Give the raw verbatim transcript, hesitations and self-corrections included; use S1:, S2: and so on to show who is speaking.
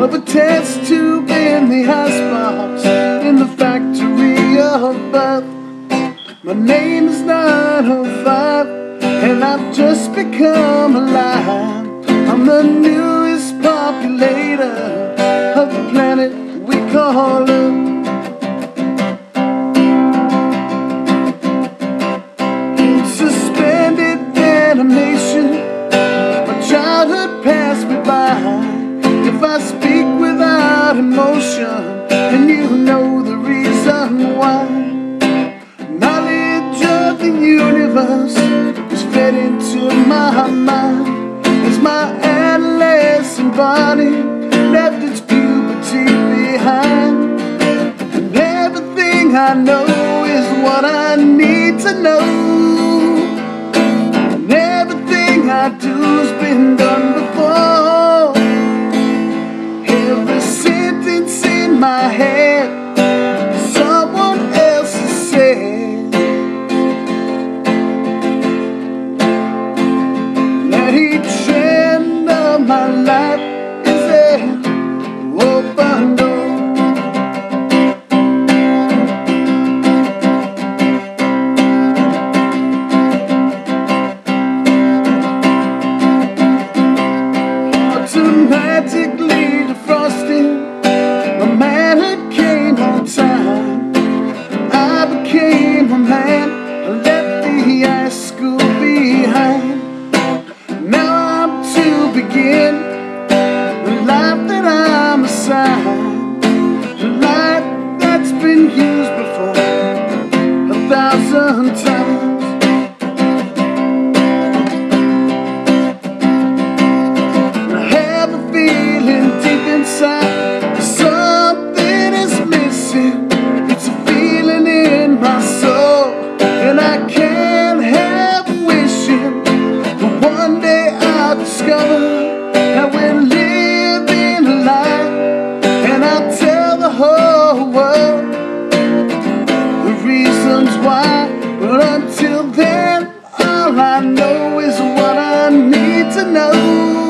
S1: of a test tube in the icebox in the factory above. My name is nine oh five, and I've just become alive. I'm the newest populator of the planet we call Earth. In suspended animation, my childhood passed me by. If I speak without emotion, and you know the reason why. Knowledge of the universe is fed into my mind as my adolescent body left its puberty behind. And everything I know is what I need to know, and everything I do's been done before. Every sentence in my head, someone else has said. That each end of my life is an open door. Automatically defrosting, my manhood came on time. I became a man, I left the high school behind. Now I'm to begin the life that I'm assigned, the life that's been used before a thousand times. Inside, something is missing. It's a feeling in my soul, and I can't help wishing that one day I'll discover that we're living a life, and I'll tell the whole world the reasons why. But until then, all I know is what I need to know.